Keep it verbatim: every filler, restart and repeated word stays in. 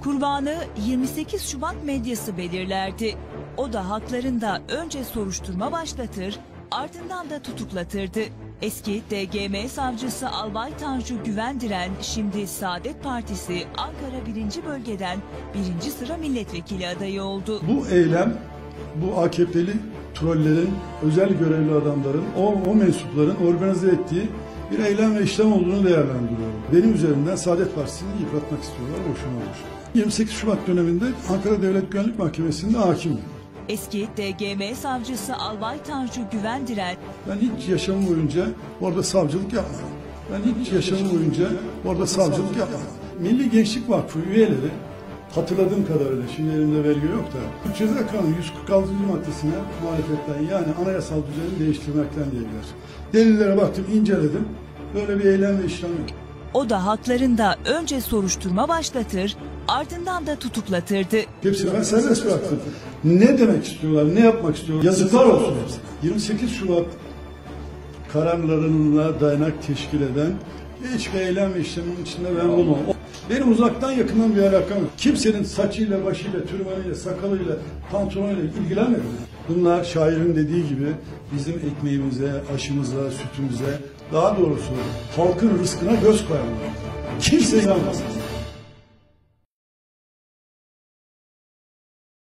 Kurbanı yirmi sekiz Şubat medyası belirlerdi. O da haklarında önce soruşturma başlatır, ardından da tutuklatırdı. Eski D G M savcısı Albay Tanju Güvendiren, şimdi Saadet Partisi Ankara birinci Bölgeden birinci sıra milletvekili adayı oldu. Bu eylem, bu A K P'li trollerin, özel görevli adamların, o, o mensupların organize ettiği bir eylem ve işlem olduğunu değerlendiriyorum. Benim üzerimden Saadet Partisi'ni yıpratmak istiyorlar, boşuna boş. yirmi sekiz Şubat döneminde Ankara Devlet Güvenlik Mahkemesi'nde hakimim. Eski D G M savcısı Albay Tanju Güvendiren, ben hiç yaşamım boyunca orada savcılık yapmadım. Ben hiç yaşamım boyunca orada savcılık yapmadım. Milli Gençlik Vakfı üyeleri, hatırladığım kadarıyla, şimdi elimde belge yok da, Türk Ceza Kanunu yüz kırk altıncı maddesine muhalefetten, yani anayasal düzeni değiştirmekten diyebilir. Delillere baktım, inceledim. Böyle bir eylem ve işlem yok. O da haklarında önce soruşturma başlatır, ardından da tutuklatırdı. Hepsini ben serbest bıraktım. Ne demek istiyorlar, ne yapmak istiyorlar? Yazıklar olsun hepsine. yirmi sekiz Şubat kararlarına dayanak teşkil eden hiçbir eylem ve işlemin içinde ben bulmam. Benim uzaktan yakından bir alakam yok. Kimsenin saçıyla, başıyla, türbanıyla, sakalıyla, pantolonuyla ilgilenmedim. Bunlar şairin dediği gibi bizim ekmeğimize, aşımıza, sütümüze, daha doğrusu halkın rızkına göz koyanlar. Kimse inanmaz.